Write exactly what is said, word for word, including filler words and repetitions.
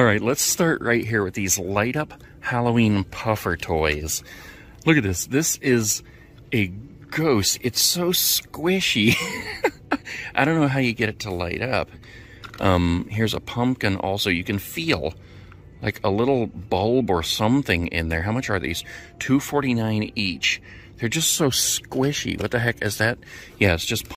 right, let's start right here with these light up Halloween puffer toys. Look at this. This is a ghost. It's so squishy. I don't know how you get it to light up. Um, here's a pumpkin also. You can feel like a little bulb or something in there. How much are these? two forty-nine each. They're just so squishy. What the heck is that? Yeah, it's just